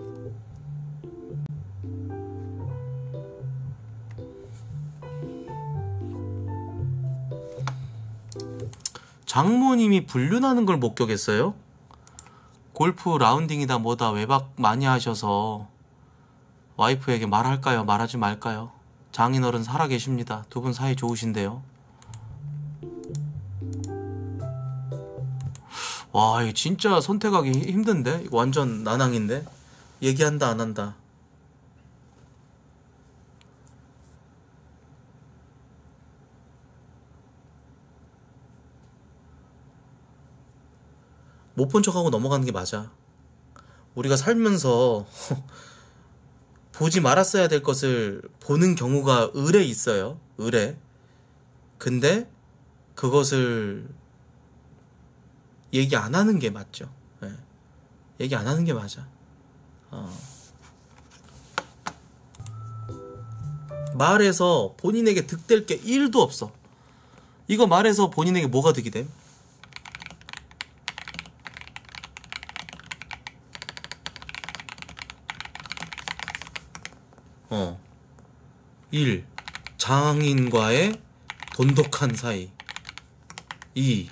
장모님이 불륜하는 걸 목격했어요? 골프 라운딩이다 뭐다 외박 많이 하셔서 와이프에게 말할까요? 말하지 말까요? 장인어른 살아계십니다. 두 분 사이 좋으신데요. 와, 이거 진짜 선택하기 힘든데? 이거 완전 난항인데? 얘기한다 안 한다. 못 본 척하고 넘어가는 게 맞아. 우리가 살면서 보지 말았어야 될 것을 보는 경우가 의뢰 있어요. 의뢰. 근데 그것을 얘기 안 하는 게 맞죠. 네. 얘기 안 하는 게 맞아. 말해서 본인에게 득될 게 1도 없어. 이거 말해서 본인에게 뭐가 득이 돼? 1. 장인과의 돈독한 사이. 2.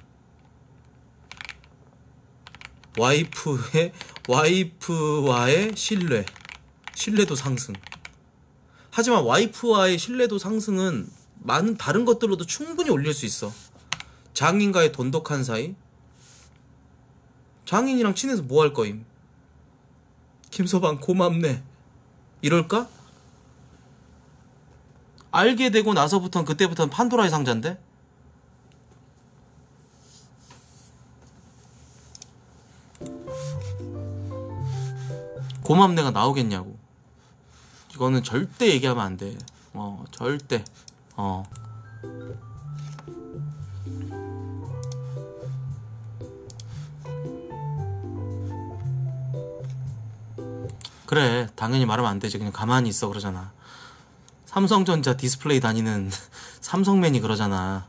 와이프와의 신뢰도 상승. 하지만 와이프와의 신뢰도 상승은 많은 다른 것들로도 충분히 올릴 수 있어. 장인과의 돈독한 사이. 장인이랑 친해서 뭐 할 거임? 김서방 고맙네 이럴까? 알게 되고 나서부터는 그때부터는 판도라의 상자인데? 고맙네가 나오겠냐고. 이거는 절대 얘기하면 안 돼. 절대. 그래, 당연히 말하면 안 되지. 그냥 가만히 있어 그러잖아. 삼성전자 디스플레이 다니는 삼성맨이 그러잖아.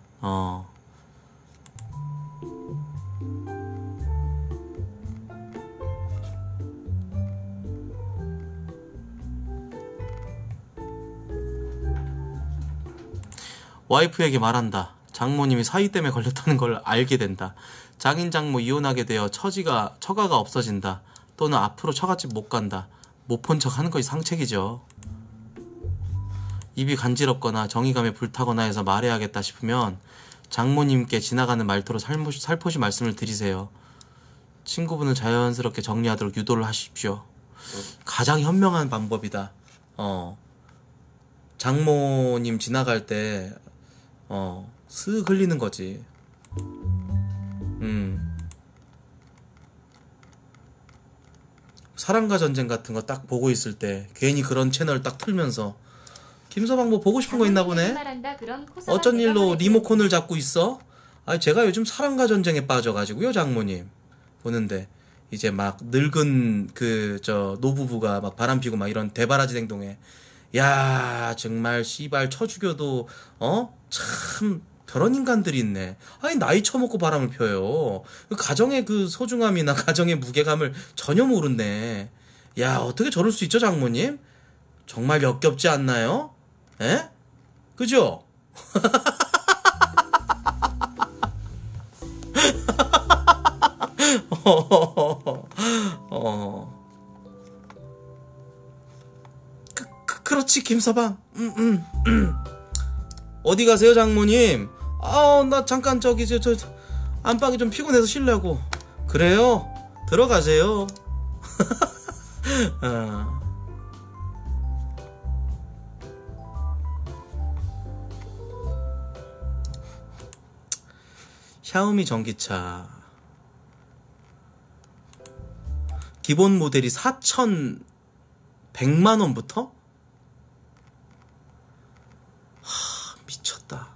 와이프에게 말한다. 장모님이 사위 때문에 걸렸다는 걸 알게 된다. 장인 장모 이혼하게 되어 처가가 없어진다. 또는 앞으로 처갓집 못 간다. 못 본 척 하는 것이 상책이죠. 입이 간지럽거나 정의감에 불타거나 해서 말해야겠다 싶으면 장모님께 지나가는 말투로 살포시 말씀을 드리세요. 친구분을 자연스럽게 정리하도록 유도를 하십시오. 가장 현명한 방법이다. 장모님 지나갈 때 슥 흘리는 거지. 사랑과 전쟁 같은 거 딱 보고 있을 때 괜히 그런 채널 딱 틀면서 김서방 뭐 보고 싶은 거 있나 보네? 어쩐 일로 리모컨을 잡고 있어? 아니 제가 요즘 사랑과 전쟁에 빠져가지고요 장모님 보는데 이제 막 늙은 노부부가 막 바람피고 막 이런 대바라지 행동에 야 정말 씨발 쳐 죽여도 참 저런 인간들이 있네. 아니 나이 처먹고 바람을 펴요. 가정의 그 소중함이나 가정의 무게감을 전혀 모른네. 야 어떻게 저럴 수 있죠 장모님? 정말 역겹지 않나요? 에? 그죠? 그렇지 김서방. 어디 가세요 장모님? 나 잠깐 저 안방이 좀 피곤해서 쉬려고. 그래요? 들어가세요. 샤오미 전기차 기본 모델이 4,100만원부터? 미쳤다.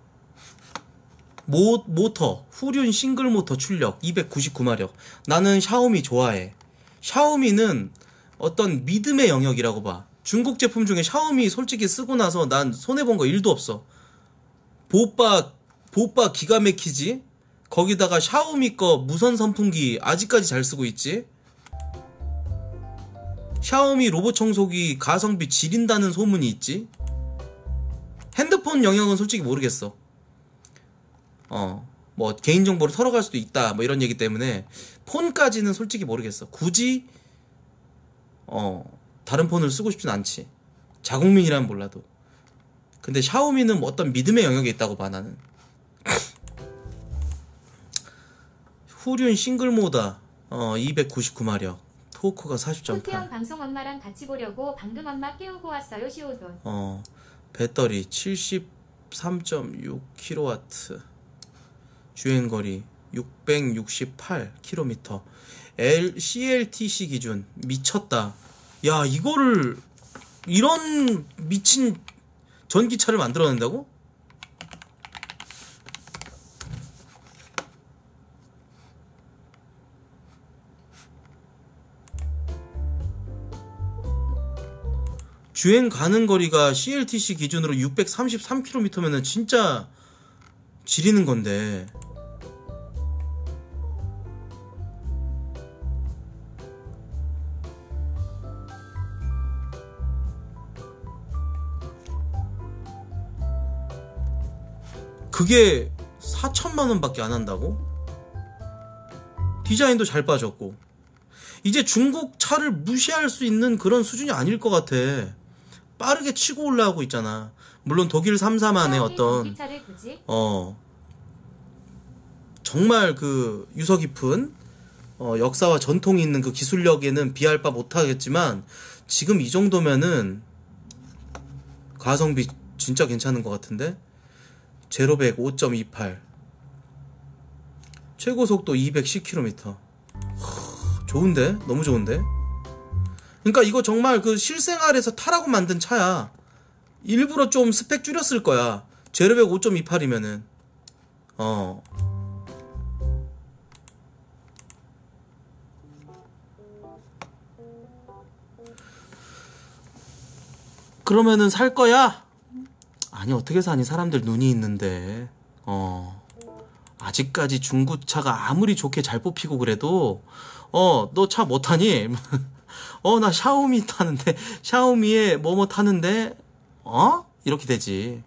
모터 후륜 싱글 모터 출력 299마력. 나는 샤오미 좋아해. 샤오미는 어떤 믿음의 영역이라고 봐. 중국 제품 중에 샤오미 솔직히 쓰고 나서 난 손해본 거 1도 없어. 보빠 기가 막히지? 거기다가 샤오미 거 무선 선풍기 아직까지 잘 쓰고 있지? 샤오미 로봇 청소기 가성비 지린다는 소문이 있지. 핸드폰 영역은 솔직히 모르겠어. 뭐 개인정보를 털어갈 수도 있다 뭐 이런 얘기 때문에 폰까지는 솔직히 모르겠어. 굳이 다른 폰을 쓰고 싶진 않지. 자국민이라면 몰라도. 근데 샤오미는 뭐 어떤 믿음의 영역에 있다고 봐 나는. 후륜 싱글모다 299마력 토크가 40.8. 토트형 방송 엄마랑 같이 보려고 방금 엄마 깨우고 왔어요. 시오돈. 배터리 73.6kW, 주행거리 668km, CLTC 기준 미쳤다. 야, 이거를 이런 미친 전기차를 만들어낸다고? 주행 가는 거리가 CLTC 기준으로 633km면은 진짜 지리는 건데. 그게 4천만원밖에 안 한다고? 디자인도 잘 빠졌고. 이제 중국 차를 무시할 수 있는 그런 수준이 아닐 것 같아. 빠르게 치고 올라오고 있잖아. 물론 독일 3사만의 어떤 정말 그 유서 깊은 역사와 전통이 있는 그 기술력에는 비할 바 못하겠지만 지금 이 정도면은 가성비 진짜 괜찮은 것 같은데. 제로백 5.28, 최고 속도 210km. 좋은데? 너무 좋은데? 그러니까 이거 정말 그 실생활에서 타라고 만든 차야. 일부러 좀 스펙 줄였을 거야. 제로백 5.28이면은 그러면은 살 거야? 아니, 어떻게 사니? 사람들 눈이 있는데. 아직까지 중고차가 아무리 좋게 잘 뽑히고 그래도 너 차 뭐 타니? 나 샤오미 타는데, 샤오미에 뭐뭐 타는데 이렇게 되지.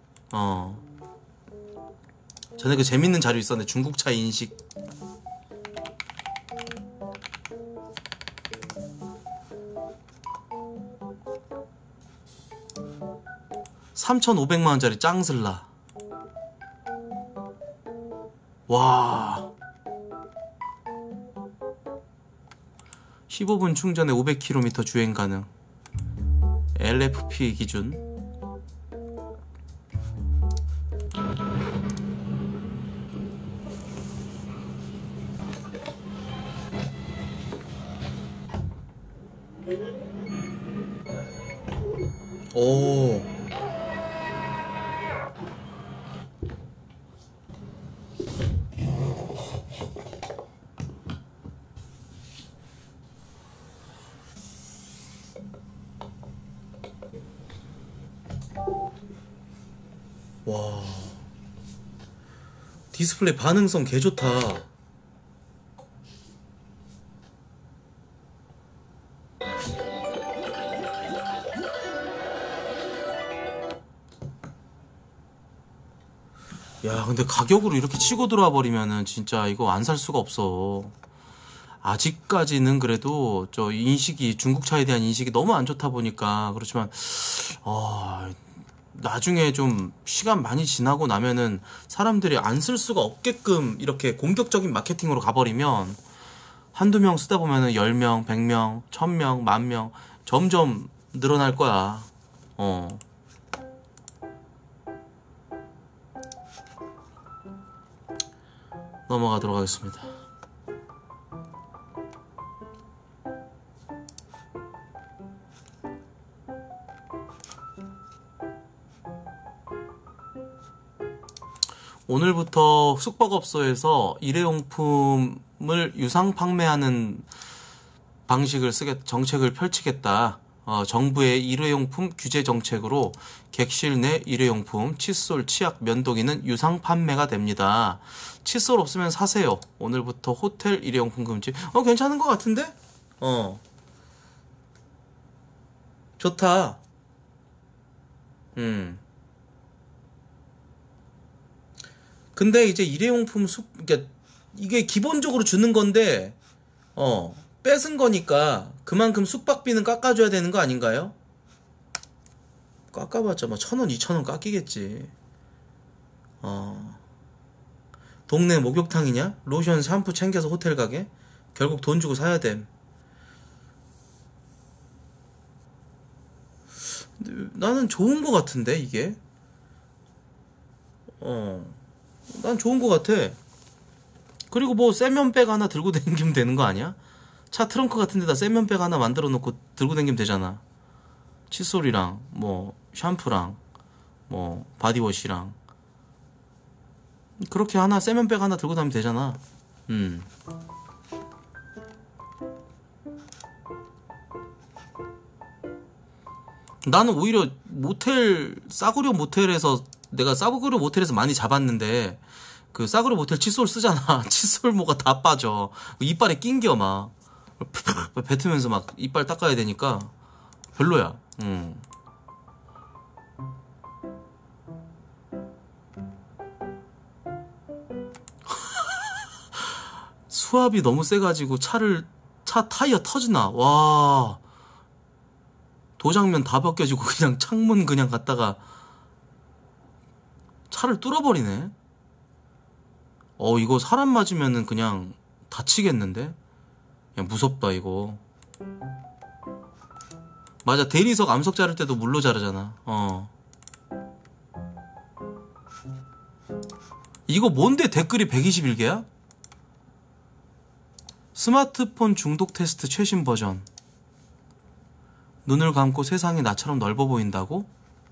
전에 그 재밌는 자료 있었는데, 중국차 인식. 3,500만원짜리 짱슬라. 와, 15분 충전에 500km 주행 가능. LFP 기준. 오, 와, 디스플레이 반응성 개 좋다. 야, 근데 가격으로 이렇게 치고 들어와 버리면은 진짜 이거 안 살 수가 없어. 아직까지는 그래도 저 인식이, 중국차에 대한 인식이 너무 안 좋다 보니까. 그렇지만 나중에 좀 시간 많이 지나고 나면은 사람들이 안 쓸 수가 없게끔 이렇게 공격적인 마케팅으로 가버리면 한두 명 쓰다 보면은 10명, 100명, 1000명, 10,000명 점점 늘어날 거야. 넘어가도록 하겠습니다. 오늘부터 숙박업소에서 일회용품을 유상 판매하는 방식을 정책을 펼치겠다. 정부의 일회용품 규제 정책으로 객실 내 일회용품, 칫솔, 치약, 면도기는 유상 판매가 됩니다. 칫솔 없으면 사세요. 오늘부터 호텔 일회용품 금지. 괜찮은 것 같은데? 좋다. 근데 이제 일회용품 그러니까 이게 기본적으로 주는 건데, 뺏은 거니까 그만큼 숙박비는 깎아줘야 되는 거 아닌가요? 깎아봤자 뭐 1,000원, 2,000원 깎이겠지. 동네 목욕탕이냐? 로션, 샴푸 챙겨서 호텔 가게? 결국 돈 주고 사야 됨. 나는 좋은 거 같은데 이게. 난 좋은 거 같아. 그리고 뭐 세면백 하나 들고 다니면 되는 거 아니야? 차 트렁크 같은 데다 세면백 하나 만들어 놓고 들고 다니면 되잖아. 칫솔이랑 뭐 샴푸랑 뭐 바디워시랑 그렇게 하나 세면백 하나 들고 다니면 되잖아. 나는 오히려 모텔 싸구려 모텔에서 내가 싸구려 모텔에서 많이 잡았는데 그 싸구려 모텔 칫솔 쓰잖아. 칫솔모가 다 빠져. 이빨에 낑겨 막 뱉으면서 막 이빨 닦아야 되니까 별로야. 수압이 너무 세가지고 차 타이어 터지나. 와, 도장면 다 벗겨지고 그냥 창문 그냥 갔다가 차를 뚫어버리네. 이거 사람 맞으면은 그냥 다치겠는데? 야, 무섭다 이거. 맞아, 대리석 암석 자를 때도 물로 자르잖아. 이거 뭔데 댓글이 121개야? 스마트폰 중독 테스트 최신 버전. 눈을 감고 세상이 나처럼 넓어 보인다고?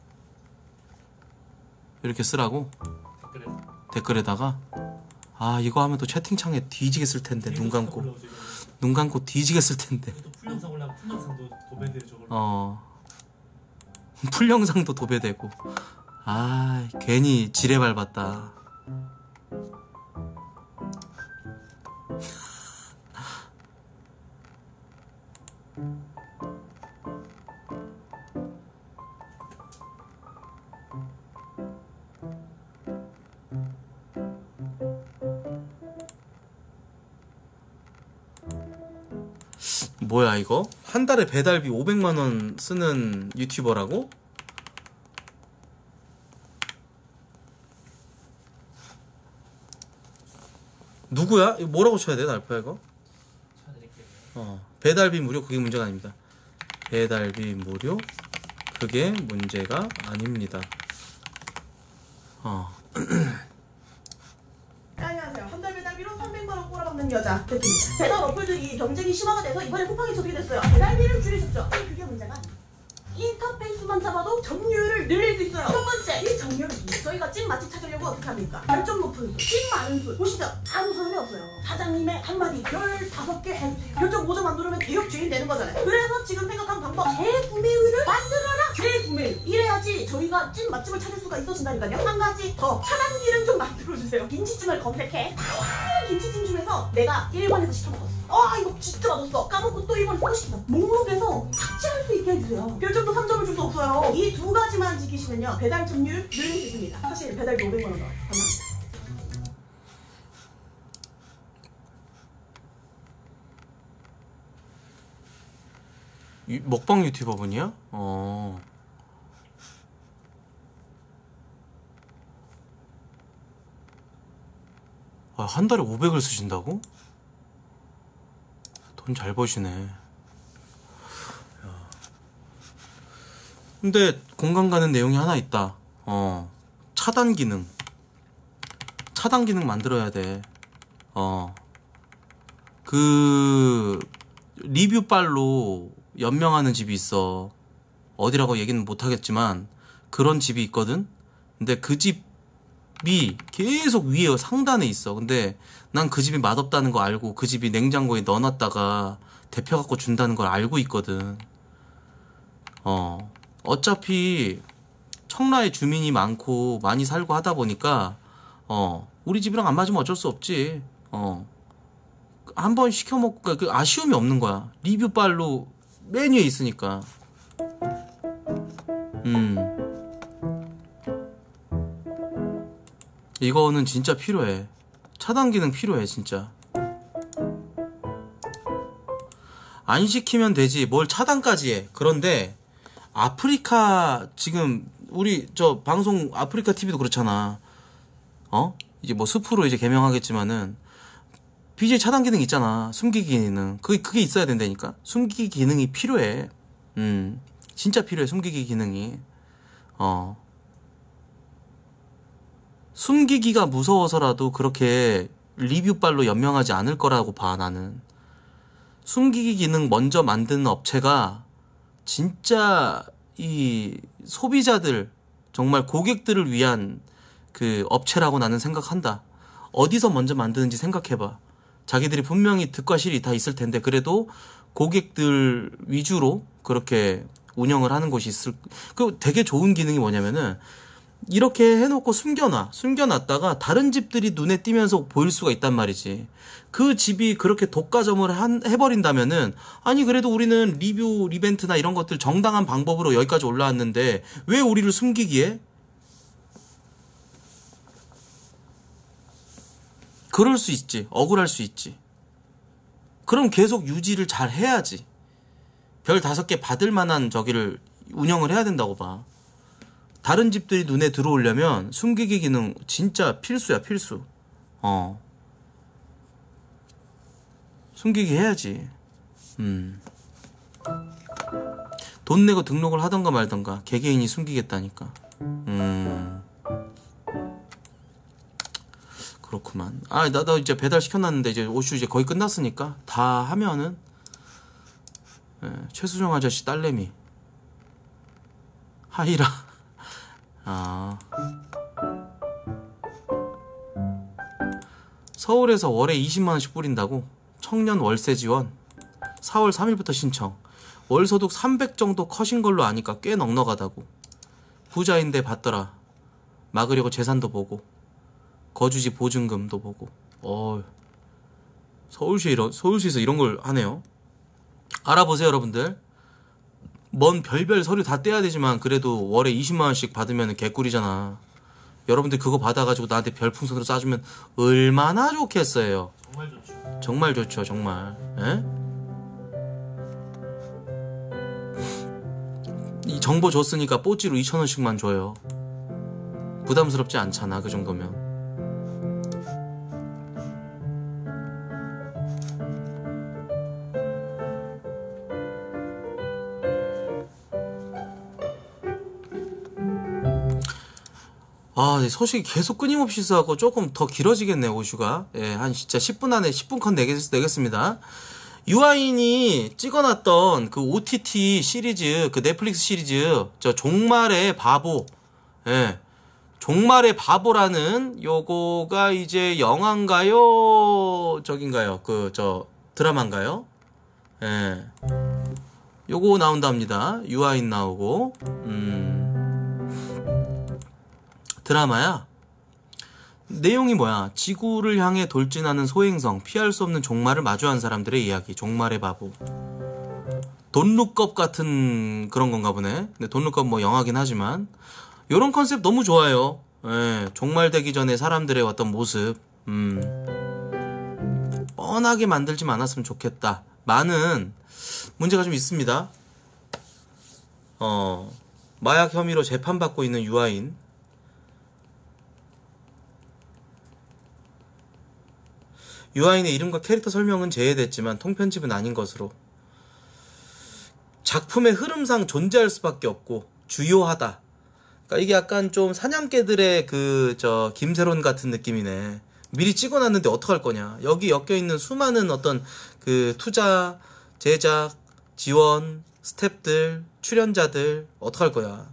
이렇게 쓰라고? 댓글에다가? 아, 이거 하면 또 채팅창에 뒤지게 쓸 텐데. 눈 감고 뒤지게 쓸 텐데. 풀영상 올라가면 풀영상도 도배되고 저걸. 풀영상도 도배되고. 아, 괜히 지뢰 밟았다. 뭐야 이거? 한 달에 배달비 500만원 쓰는 유튜버라고? 누구야? 이거 뭐라고 쳐야 돼, 날파 이거? 배달비 무료 그게 문제가 아닙니다. 배달비 무료 그게 문제가 아닙니다. 안녕하세요. 한 달 배달비로 300만원 꼬라박는 여자 대표입니다. 배달 어플들이 경쟁이 심화가 돼서 이번에 쿠팡이 소비가 됐어요. 배달비를 줄이셨죠? 그게 문제가 아니에요. 인터페이스만 잡아도 점유율을 늘릴 수 있어요. 첫 번째, 이 점유율. 저희가 찐 맛집 찾으려고 어떻게 합니까? 별점 높은 수, 찐 많은 수. 보시죠. 아무 소용이 없어요. 사장님의 한마디, 별 5개 해주세요. 별점 5점 안 누르면 대역 주인 되는 거잖아요. 그래서 지금 생각한 방법, 재구매율을 만들어라. 재구매율. 이래야지 저희가 찐 맛집을 찾을 수가 있어진다니까요. 한 가지 더, 차단기를 좀 만들어주세요. 김치찜을 검색해. 다양한 김치찜 중에서 내가 1번에서 시켜먹었어. 이거 진짜 맛없어. 까먹고 또 1번에서 또 시킨다. 목록에서 삭제할 수 있게 해주세요. 별점도 3점을 줄 수 없어요. 이 두 가지만 지키시면요, 배달 점유율 늘릴 수 있습니다. 사실 배달비 500만원 나와요. 먹방 유튜버 분이야? 한 달에 500을 쓰신다고? 돈 잘 버시네. 근데 공감 가는 내용이 하나 있다. 차단 기능 만들어야 돼. 그 리뷰빨로 연명하는 집이 있어. 어디라고 얘기는 못하겠지만 그런 집이 있거든. 근데 그 집이 계속 위에 상단에 있어. 근데 난 그 집이 맛없다는 거 알고 그 집이 냉장고에 넣어놨다가 데펴갖고 준다는 걸 알고 있거든. 어차피 청라에 주민이 많고 많이 살고 하다 보니까 우리 집이랑 안 맞으면 어쩔 수 없지. 한번 시켜먹고 그 아쉬움이 없는 거야. 리뷰빨로 맨 위에 있으니까. 이거는 진짜 필요해. 차단 기능 필요해 진짜. 안 시키면 되지 뭘 차단까지 해. 그런데 아프리카 지금 우리 저 방송 아프리카 TV도 그렇잖아. 이제 뭐 숲으로 이제 개명하겠지만은 BJ 차단 기능 있잖아. 숨기기 기능. 그게 있어야 된다니까. 숨기기 기능이 필요해. 진짜 필요해 숨기기 기능이. 숨기기가 무서워서라도 그렇게 리뷰빨로 연명하지 않을 거라고 봐 나는. 숨기기 기능 먼저 만드는 업체가 진짜 이 소비자들 정말 고객들을 위한 그 업체라고 나는 생각한다. 어디서 먼저 만드는지 생각해봐. 자기들이 분명히 득과 실이 다 있을 텐데 그래도 고객들 위주로 그렇게 운영을 하는 곳이 있을. 그 되게 좋은 기능이 뭐냐면은 이렇게 해놓고 숨겨놨다가 다른 집들이 눈에 띄면서 보일 수가 있단 말이지. 그 집이 그렇게 독과점을 해버린다면은 아니 그래도 우리는 리뷰 이벤트나 이런 것들 정당한 방법으로 여기까지 올라왔는데 왜 우리를 숨기기에? 그럴 수 있지. 억울할 수 있지. 그럼 계속 유지를 잘 해야지. 별 5개 받을 만한 저기를 운영을 해야 된다고 봐. 다른 집들이 눈에 들어오려면 숨기기 기능 진짜 필수야 필수. 숨기기 해야지. 돈 내고 등록을 하던가 말던가. 개개인이 숨기겠다니까. 그렇구만. 나도 이제 배달 시켜놨는데 이제 오슈 이제 거의 끝났으니까 다 하면은 최수정 아저씨 딸내미 하이라. 서울에서 월에 20만원씩 뿌린다고? 청년 월세 지원 4월 3일부터 신청. 월소득 300 정도 컷인 걸로 아니까 꽤 넉넉하다고. 부자인데 받더라. 막으려고 재산도 보고 거주지 보증금도 보고. 서울시에서 이런 걸 하네요. 알아보세요 여러분들. 뭔 별별 서류 다 떼야 되지만 그래도 월에 20만원씩 받으면 개꿀이잖아. 여러분들 그거 받아가지고 나한테 별풍선으로 쏴주면 얼마나 좋겠어요. 정말 좋죠. 정말 좋죠 정말. 에? 이 정보 줬으니까 뽀찌로 2,000원씩만 줘요. 부담스럽지 않잖아 그 정도면. 소식이 계속 끊임없이 있어갖고 조금 더 길어지겠네요, 오슈가. 한 진짜 10분 안에 10분 컷 내겠습니다. 유아인이 찍어놨던 그 OTT 시리즈, 그 넷플릭스 시리즈, 저 종말의 바보. 종말의 바보라는 요거가 이제 영화인가요? 저긴가요? 드라마인가요? 요거 나온답니다. 유아인 나오고. 드라마야. 내용이 뭐야? 지구를 향해 돌진하는 소행성, 피할 수 없는 종말을 마주한 사람들의 이야기. 종말의 바보. 돈룩업 같은 그런 건가 보네. 근데 돈룩업 뭐 영화긴 하지만 요런 컨셉 너무 좋아요. 종말 되기 전에 사람들의 어떤 모습. 뻔하게 만들지 않았으면 좋겠다. 많은 문제가 좀 있습니다. 마약 혐의로 재판받고 있는 유아인. 유아인의 이름과 캐릭터 설명은 제외됐지만 통편집은 아닌 것으로. 작품의 흐름상 존재할 수밖에 없고 주요하다. 그러니까 이게 약간 좀 사냥개들의 김세론 같은 느낌이네. 미리 찍어놨는데 어떡할 거냐. 여기 엮여있는 수많은 어떤 그 투자, 제작, 지원, 스태프들, 출연자들 어떡할 거야.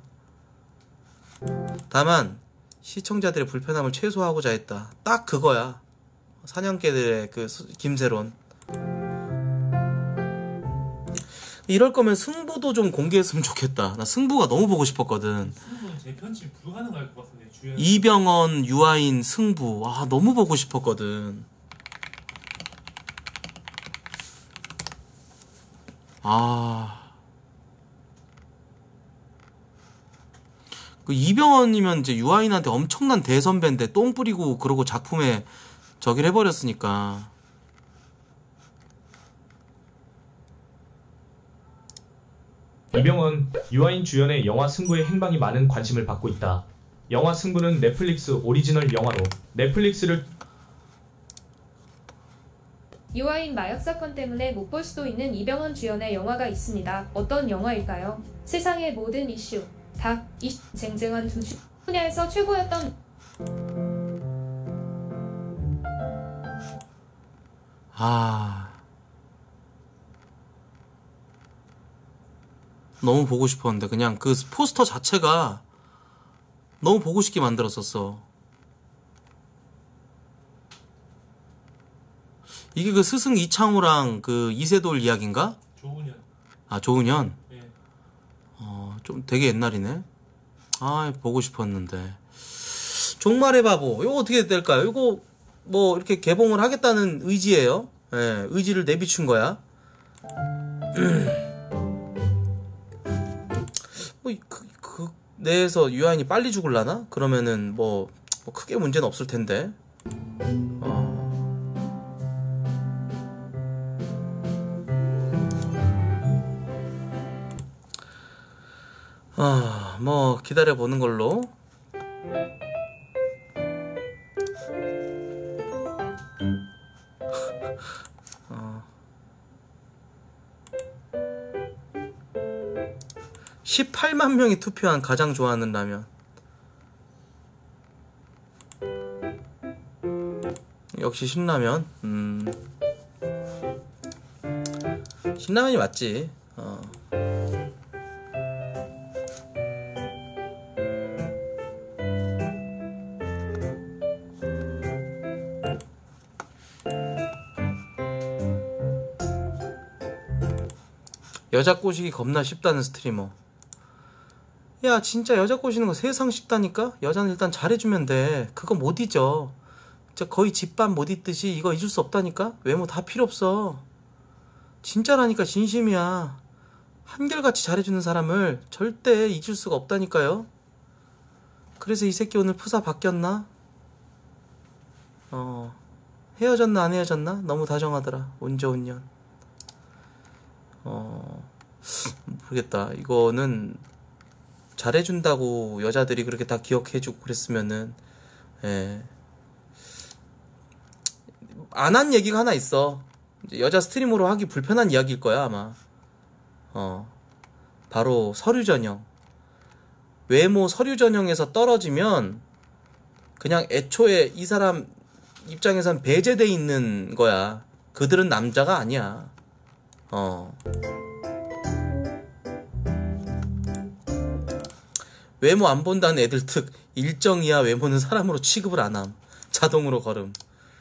다만 시청자들의 불편함을 최소화하고자 했다. 딱 그거야. 사냥개들의 그 김세론. 이럴 거면 승부도 좀 공개했으면 좋겠다. 나 승부가 너무 보고 싶었거든. 승부는 재편집 불가능할 것 같은데. 주연 이병헌, 유아인 승부. 너무 보고 싶었거든. 그 이병헌이면 이제 유아인한테 엄청난 대선배인데 똥 뿌리고 그러고 작품에 저기를 해버렸으니까. 이병헌, 유아인 주연의 영화 승부의 행방이 많은 관심을 받고 있다. 영화 승부는 넷플릭스 오리지널 영화로 넷플릭스를 유아인 마약 사건 때문에 못 볼 수도 있는 이병헌 주연의 영화가 있습니다. 어떤 영화일까요? 세상의 모든 이슈, 쟁쟁한 두 분야에서 최고였던 너무 보고 싶었는데 그냥 그 포스터 자체가 너무 보고 싶게 만들었었어. 이게 그 스승 이창호랑 그 이세돌 이야기인가? 조은현. 아, 조은현? 예. 좀 되게 옛날이네. 보고 싶었는데. 종말의 바보. 이거 어떻게 될까요? 이거 뭐 이렇게 개봉을 하겠다는 의지예요. 예, 의지를 내비춘 거야. 뭐 그 내에서 유아인이 빨리 죽을라나? 그러면은 뭐 크게 문제는 없을 텐데. 뭐 기다려 보는 걸로. 18만 명이 투표한 가장 좋아하는 라면. 역시 신라면. 신라면이 맞지. 여자 꼬시기 겁나 쉽다는 스트리머. 야, 진짜 여자 꼬시는 거 세상 쉽다니까? 여자는 일단 잘해주면 돼. 그거 못 잊어. 진짜 거의 집밥 못 잊듯이 이거 잊을 수 없다니까? 외모 다 필요 없어. 진짜라니까, 진심이야. 한결같이 잘해주는 사람을 절대 잊을 수가 없다니까요. 그래서 이 새끼 오늘 푸사 바뀌었나? 헤어졌나 안 헤어졌나? 너무 다정하더라. 온저온년. 모르겠다. 이거는 잘해준다고 여자들이 그렇게 다 기억해주고 그랬으면은, 안 한 얘기가 하나 있어. 이제 여자 스트리머로 하기 불편한 이야기일 거야, 아마. 바로 서류 전형. 외모 서류 전형에서 떨어지면 그냥 애초에 이 사람 입장에선 배제돼 있는 거야. 그들은 남자가 아니야. 외모 안 본다는 애들 특 일정 이하 외모는 사람으로 취급을 안 함. 자동으로 걸음.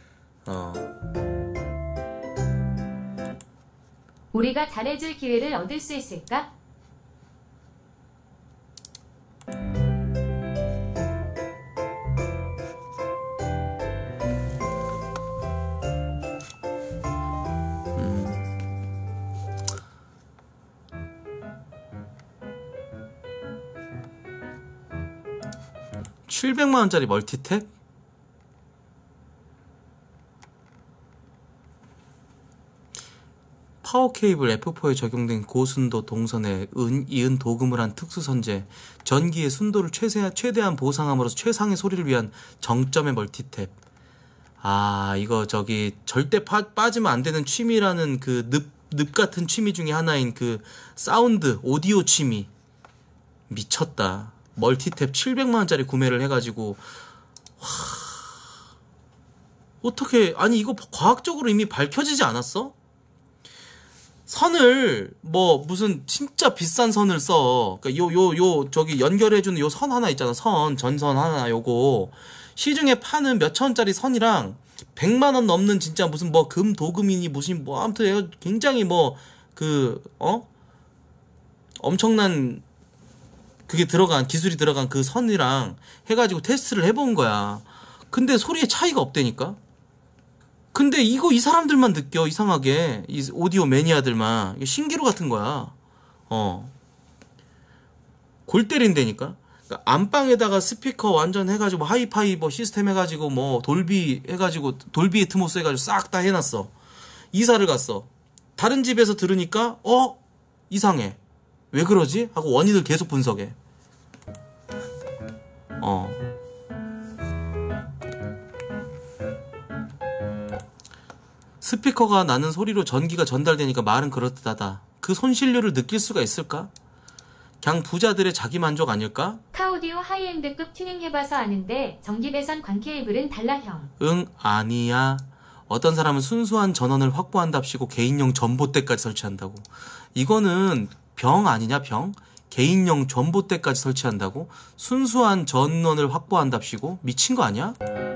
우리가 잘해줄 기회를 얻을 수 있을까? $700만원짜리 멀티탭? 파워케이블 F4에 적용된 고순도 동선에 이은 도금을 한 특수선재, 전기의 순도를 최대한 보상함으로써 최상의 소리를 위한 정점의 멀티탭. 이거 저기 절대 빠지면 안 되는 취미라는 그 늪 같은 취미 중에 하나인 그 사운드, 오디오 취미. 미쳤다. 멀티탭 700만원짜리 구매를 해가지고, 어떻게, 아니 이거 과학적으로 이미 밝혀지지 않았어? 선을 무슨 진짜 비싼 선을 써. 그러니까 저기 연결해주는 요 선 하나 있잖아. 전선 하나 요거 시중에 파는 몇천 원짜리 선이랑 100만 원 넘는 진짜 무슨 금 도금이니 무슨 아무튼 굉장히 엄청난 그게 기술이 들어간 그 선이랑 해가지고 테스트를 해본 거야. 근데 소리에 차이가 없다니까. 근데 이거 이 사람들만 느껴. 이상하게 이 오디오 매니아들만. 이게 신기루 같은 거야. 골 때린다니까. 그러니까 안방에다가 스피커 완전 해가지고 하이파이 뭐 시스템 해가지고 뭐 돌비 해가지고 돌비 애트모스 해가지고 싹 다 해놨어. 이사를 갔어. 다른 집에서 들으니까 이상해. 왜 그러지? 하고 원인을 계속 분석해. 스피커가 나는 소리로 전기가 전달되니까 말은 그렇듯하다. 그 손실률을 느낄 수가 있을까? 그냥 부자들의 자기만족 아닐까? 카오디오 하이엔드급 튜닝해봐서 아는데 전기 배선 관 케이블은 달라 형. 응, 아니야. 어떤 사람은 순수한 전원을 확보한답시고 개인용 전봇대까지 설치한다고. 이거는 병 아니냐, 병? 개인용 전봇대까지 설치한다고? 순수한 전원을 확보한답시고? 미친 거 아니야?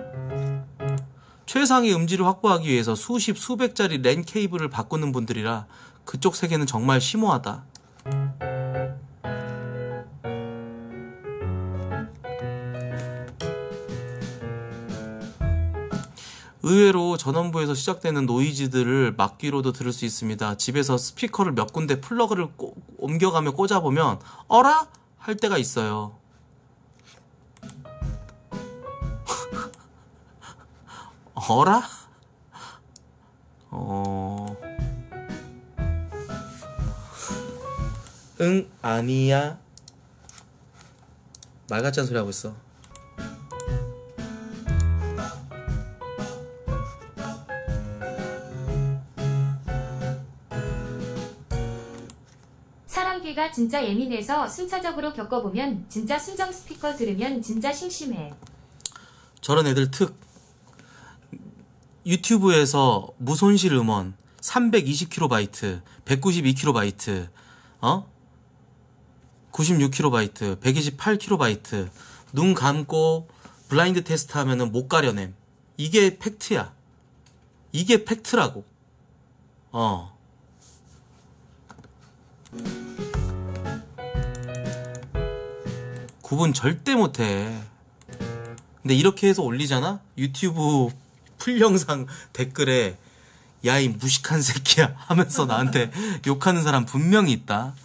최상의 음질을 확보하기 위해서 수십, 수백짜리 랜 케이블을 바꾸는 분들이라 그쪽 세계는 정말 심오하다. 의외로 전원부에서 시작되는 노이즈들을 막기로도 들을 수 있습니다. 집에서 스피커를 몇 군데 플러그를 옮겨가며 꽂아보면 어라? 할 때가 있어요. 어라? 응, 아니야. 말 같지 않은 소리 하고 있어. 사람귀가 진짜 예민해서 순차적으로 겪어보면 진짜 순정 스피커 들으면 진짜 심심해. 저런 애들 특. 유튜브에서 무손실 음원 320KB, 192KB, 96KB, 128KB, 눈 감고 블라인드 테스트 하면은 못 가려냄. 이게 팩트야. 이게 팩트라고. 구분 절대 못해. 근데 이렇게 해서 올리잖아? 유튜브 풀영상 댓글에 야 이 무식한 새끼야 하면서 나한테 욕하는 사람 분명히 있다.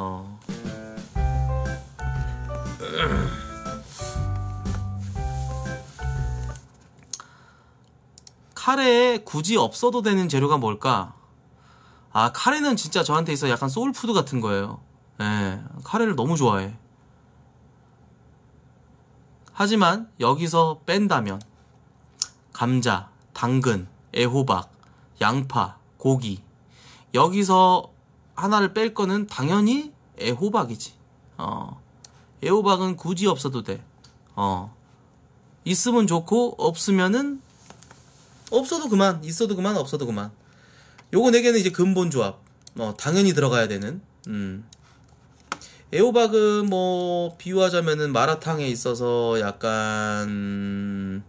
카레에 굳이 없어도 되는 재료가 뭘까? 아, 카레는 진짜 저한테 있어 약간 소울푸드 같은 거예요. 예, 카레를 너무 좋아해. 하지만 여기서 뺀다면 감자, 당근, 애호박, 양파, 고기, 여기서 하나를 뺄 거는 당연히 애호박이지. 애호박은 굳이 없어도 돼. 있으면 좋고 없으면은 없어도 그만. 있어도 그만, 없어도 그만. 요거 4개는 이제 근본 조합. 당연히 들어가야 되는. 애호박은 뭐 비유하자면은 마라탕에 있어서 약간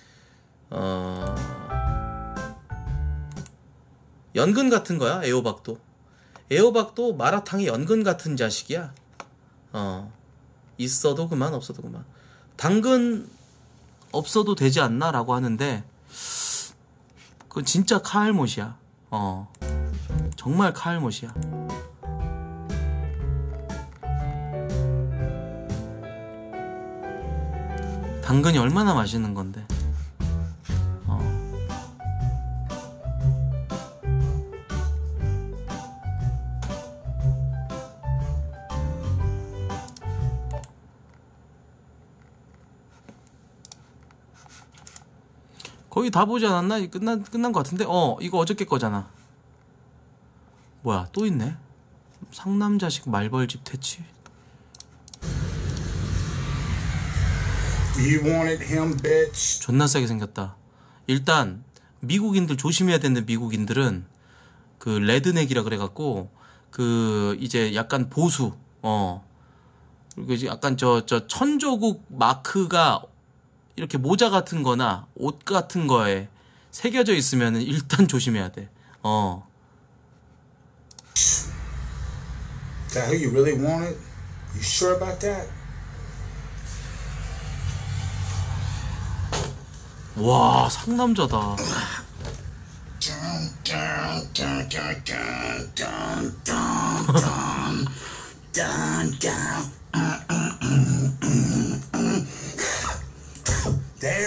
연근 같은 거야. 애호박도 마라탕의 연근 같은 자식이야. 있어도 그만, 없어도 그만. 당근 없어도 되지 않나 라고 하는데 그건 진짜 카알못이야. 정말 카알못이야. 당근이 얼마나 맛있는 건데. 거의 다 보지 않았나? 끝난 것 같은데? 이거 어저께 거잖아. 뭐야, 또 있네? 상남자식 말벌집 퇴치. You wanted him, bitch. 존나 세게 생겼다. 일단 미국인들 조심해야 되는 미국인들은 그 레드넥이라 그래갖고 그 이제 약간 보수 그리고 이제 약간 저 천조국 마크가 이렇게 모자 같은 거나 옷 같은 거에 새겨져 있으면 일단 조심해야 돼. Is that who you really wanted? You sure about that? 와, 상남자다.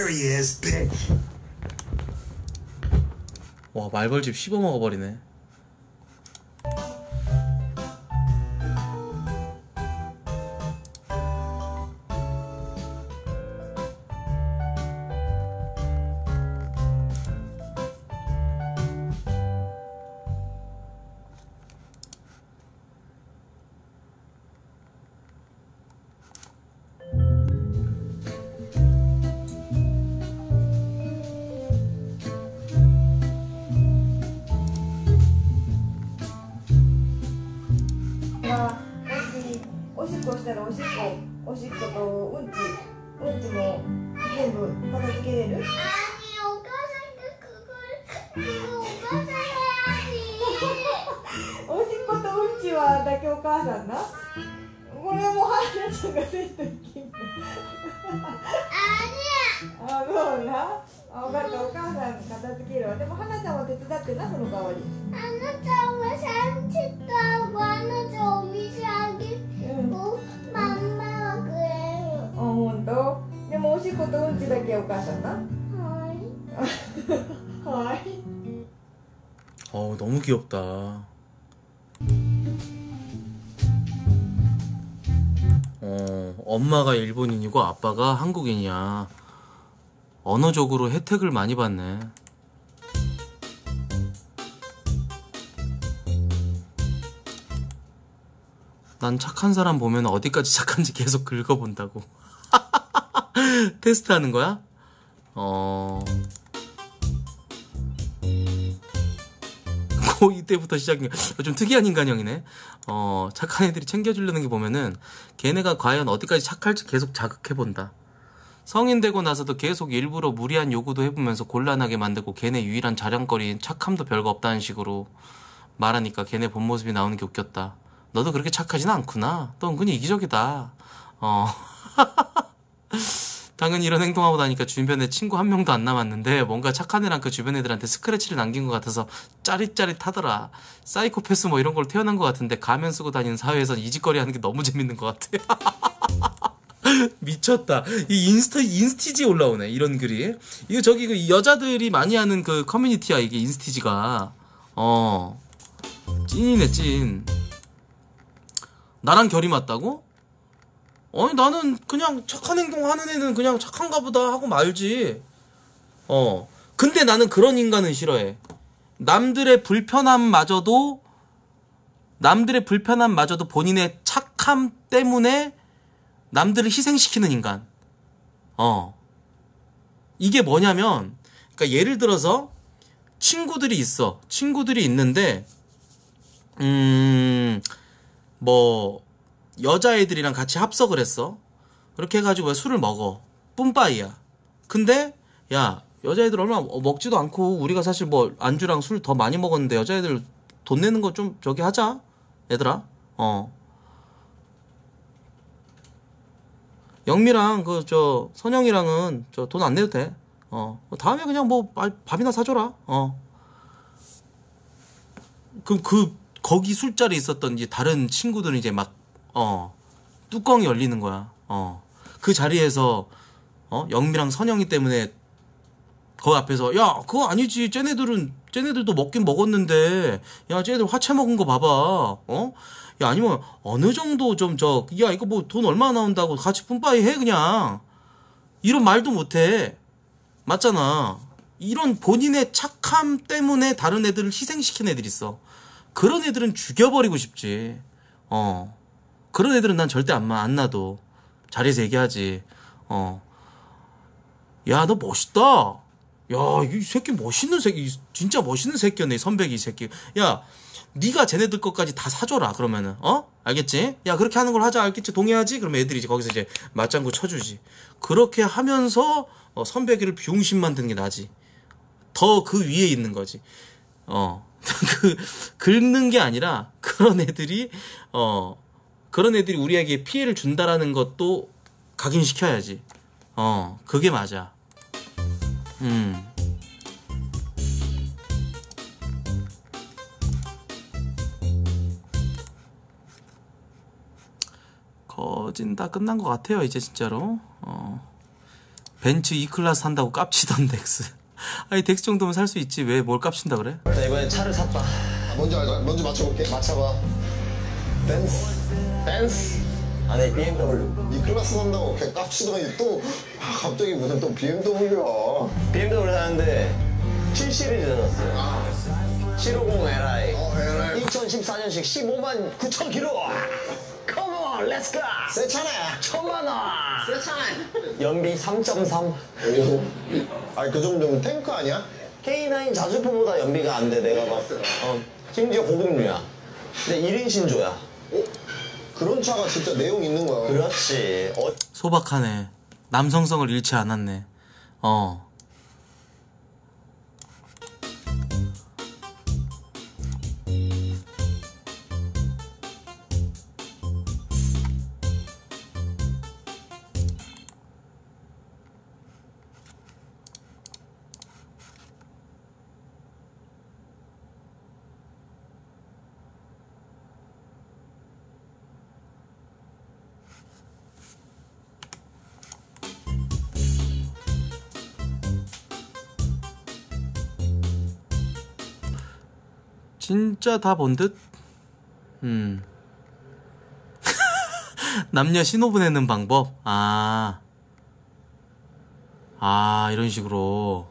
scary ass bitch. 와, 말벌집 씹어먹어버리네. おしっこしたらおしっことうんちも全部片付けれる？おしっことうんちはだけお母さんな。これはもう花ちゃんがせんといけんの。あ、そうな。あ、分かった、お母さん片付けるわ。でも花ちゃんは手伝ってな、その代わり。ほんと？でもおしっことうんちだけお母さんな。はい。 어우, 너무 귀엽다. 엄마가 일본인이고 아빠가 한국인이야. 언어적으로 혜택을 많이 받네. 난 착한 사람 보면 어디까지 착한지 계속 긁어본다고. 테스트하는 거야? 고2 때부터 시작인 좀 특이한 인간형이네. 착한 애들이 챙겨주려는 게 보면은 걔네가 과연 어디까지 착할지 계속 자극해본다. 성인 되고 나서도 계속 일부러 무리한 요구도 해보면서 곤란하게 만들고 걔네 유일한 자랑거리인 착함도 별거 없다는 식으로 말하니까 걔네 본 모습이 나오는 게 웃겼다. 너도 그렇게 착하진 않구나. 너 은근히 이기적이다. 당연히 이런 행동하고 나니까 주변에 친구 한 명도 안 남았는데 뭔가 착한 애랑 그 주변 애들한테 스크래치를 남긴 것 같아서 짜릿짜릿하더라. 사이코패스 뭐 이런 걸 태어난 것 같은데 가면 쓰고 다니는 사회에서 이 짓거리 하는 게 너무 재밌는 것 같아. 미쳤다. 이 인스티지에 올라오네, 이런 글이. 이거 저기 그 여자들이 많이 하는 그 커뮤니티야, 이게 인스티지가. 찐이네, 찐. 나랑 결이 맞다고? 아니, 나는 그냥 착한 행동 하는 애는 그냥 착한가 보다 하고 말지. 근데 나는 그런 인간은 싫어해. 남들의 불편함마저도 본인의 착함 때문에 남들을 희생시키는 인간. 이게 뭐냐면, 그러니까 예를 들어서 친구들이 있어. 친구들이 있는데 뭐 여자애들이랑 같이 합석을 했어. 그렇게 해가지고 술을 먹어. 뿜빠이야. 근데 야, 여자애들 얼마 먹지도 않고 우리가 사실 뭐 안주랑 술 더 많이 먹었는데 여자애들 돈 내는 거 좀 저기 하자, 얘들아. 영미랑 그 저 선영이랑은 저 돈 안 내도 돼. 다음에 그냥 뭐 밥이나 사줘라. 거기 술자리에 있었던 이제 다른 친구들은 이제 막 뚜껑이 열리는 거야. 그 자리에서 영미랑 선영이 때문에 거기 앞에서 야, 그거 아니지. 쟤네들도 먹긴 먹었는데 야, 쟤네들 화채 먹은 거 봐봐. 야, 아니면 어느 정도 좀 야, 이거 뭐 돈 얼마 나온다고 같이 뿜빠이 해 그냥. 이런 말도 못 해. 맞잖아. 이런 본인의 착함 때문에 다른 애들을 희생시킨 애들이 있어. 그런 애들은 죽여버리고 싶지. 그런 애들은 난 절대 안 놔둬. 자리에서 얘기하지. 야, 너 멋있다. 야, 이 새끼 멋있는 새끼, 진짜 멋있는 새끼였네, 선배기 이 새끼. 야, 네가 쟤네들 것까지 다 사줘라, 그러면은. 알겠지? 야, 그렇게 하는 걸 하자, 알겠지? 동의하지? 그러면 애들이 이제 거기서 이제 맞장구 쳐주지. 그렇게 하면서 선배기를 비용신 만드는 게 나지. 더 그 위에 있는 거지. 긁는 게 아니라 그런 애들이 우리에게 피해를 준다라는 것도 각인시켜야지. 그게 맞아. 거진 다 끝난 것 같아요, 이제 진짜로. 벤츠 E클래스 산다고 깝치던 덱스. 아니 덱스 정도면 살 수 있지 왜 뭘 깝친다 그래? 나 이번에 차를 샀다. 뭔지 알아? 먼저 맞춰볼게. 맞춰봐. 벤츠. 아니 BMW. 이 클래스 산다고 걔 깝치더니 또 갑자기 무슨 또 BMW야. BMW 사는데 7 시리즈 샀어요. 750 Li. LI. 2014년식 15만 9천 킬로. Come on, let's go. 새 차네. 1,000만 원. 새 차네. 연비 3.3. 아니 그 정도면 탱크 아니야? K9 자주포보다 연비가 안 돼, 내가 봤을 때. 심지어 고급류야. 근데 1인 신조야. 그런 차가 진짜 내용 있는 거야. 그렇지. 소박하네. 남성성을 잃지 않았네. 진짜 다 본 듯? 남녀 신호 보내는 방법? 이런 식으로.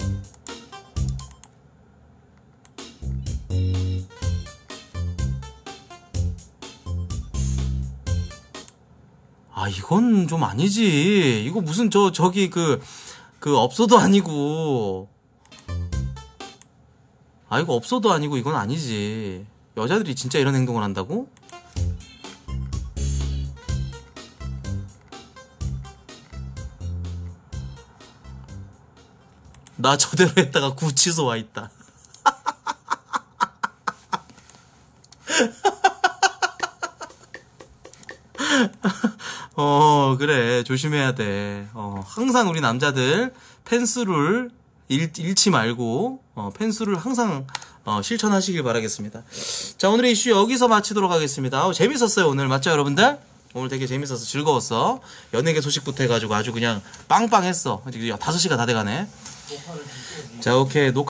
이건 좀 아니지. 이거 무슨 저기 그 업소도 아니고. 이거 업소도 아니고 이건 아니지. 여자들이 진짜 이런 행동을 한다고? 나 저대로 했다가 구치소 와 있다. 그래. 조심해야 돼. 항상 우리 남자들 펜스룰 잃지 말고 펜스룰 항상 실천하시길 바라겠습니다. 자, 오늘의 이슈 여기서 마치도록 하겠습니다. 재밌었어요 오늘. 맞죠 여러분들? 오늘 되게 재밌어서 즐거웠어. 연예계 소식부터 해가지고 아주 그냥 빵빵했어. 5시가 다 돼가네. 자, 오케이. 녹화